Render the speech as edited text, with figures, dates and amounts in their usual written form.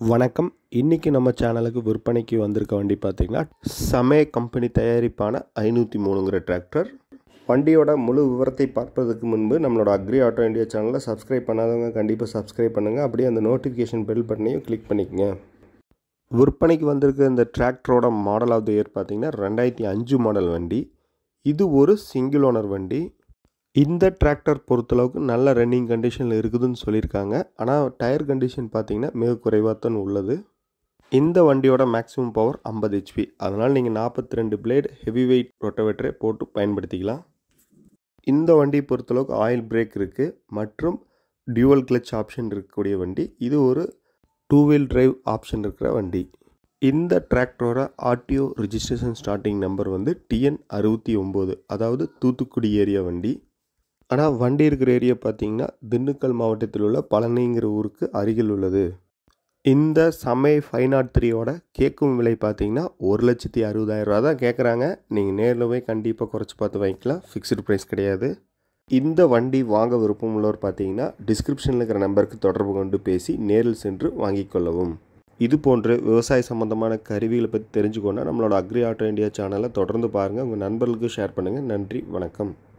வணக்கம். இன்றைக்கி நம்ம சேனலுக்கு விற்பனைக்கு வந்திருக்க வண்டி பார்த்திங்கன்னா சமே கம்பெனி தயாரிப்பான 503ங்கிற டிராக்டர். வண்டியோட முழு விவரத்தை பார்ப்பதற்கு முன்பு நம்மளோட அக்ரி ஆட்டோ இந்தியா சேனலை சப்ஸ்கிரைப் பண்ணாதவங்க கண்டிப்பாக சப்ஸ்கிரைப் பண்ணுங்கள். அப்படியே அந்த நோட்டிஃபிகேஷன் பெல் பட்டனையும் கிளிக் பண்ணிக்கங்க. விற்பனைக்கு வந்திருக்க இந்த டிராக்டரோட மாடல் ஆஃப் த இயர் பார்த்திங்கன்னா 2005 மாடல் வண்டி. இது ஒரு சிங்கிள் ஓனர் வண்டி. இந்த டிராக்டர் பொறுத்தளவுக்கு நல்ல ரன்னிங் கண்டிஷனில் இருக்குதுன்னு சொல்லியிருக்காங்க. ஆனால் டயர் கண்டிஷன் பார்த்திங்கன்னா மிக குறைவாக தான் உள்ளது. இந்த வண்டியோட மேக்ஸிமம் பவர் 50 HP. அதனால் நீங்கள் 42 பிளேட் ஹெவி வெயிட் ரொட்டவேட்டரை போட்டு பயன்படுத்திக்கலாம். இந்த வண்டியை பொறுத்தளவுக்கு ஆயில் பிரேக் இருக்குது மற்றும் டியூவல் கிளச் ஆப்ஷன் இருக்கக்கூடிய வண்டி. இது ஒரு 2 வீல் டிரைவ் ஆப்ஷன் இருக்கிற வண்டி. இந்த டிராக்டரோட ஆர்டிஓ ரிஜிஸ்ட்ரேஷன் ஸ்டார்டிங் நம்பர் வந்து TN 69, அதாவது தூத்துக்குடி ஏரியா வண்டி. ஆனால் வண்டி இருக்கிற ஏரியா பார்த்திங்கன்னா திண்டுக்கல் மாவட்டத்தில் உள்ள பழனிங்கிற ஊருக்கு அருகில் உள்ளது. இந்த சமே 503யோட கேட்கும் விலை பார்த்திங்கன்னா 1,60,60,000 ரூபா தான் கேட்குறாங்க. நீங்கள் நேரில் போய் கண்டிப்பாக குறைச்சி பார்த்து வாங்கிக்கலாம். ஃபிக்ஸ்டு ப்ரைஸ் கிடையாது. இந்த வண்டி வாங்க விருப்பம் உள்ளவர் பார்த்திங்கன்னா டிஸ்கிரிப்ஷனில் இருக்கிற நம்பருக்கு தொடர்பு கொண்டு பேசி நேரில் சென்று வாங்கிக் கொள்ளவும். இது போன்ற விவசாய சம்பந்தமான கருவிகளை பற்றி தெரிஞ்சுக்கொண்டா நம்மளோட அக்ரி ஆட்டோ இந்தியா சேனலை தொடர்ந்து பாருங்கள். உங்கள் நண்பர்களுக்கு ஷேர் பண்ணுங்கள். நன்றி, வணக்கம்.